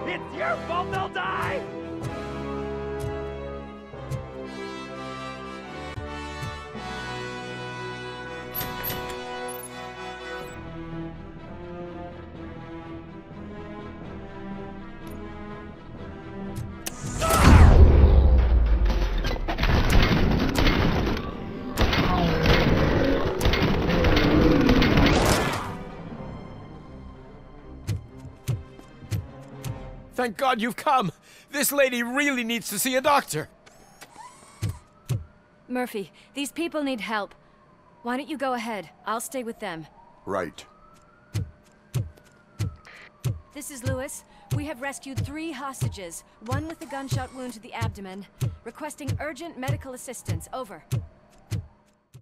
It's your fault they'll die! Thank God you've come! This lady really needs to see a doctor! Murphy, these people need help. Why don't you go ahead? I'll stay with them. Right. This is Lewis. We have rescued 3 hostages, one with a gunshot wound to the abdomen. Requesting urgent medical assistance. Over.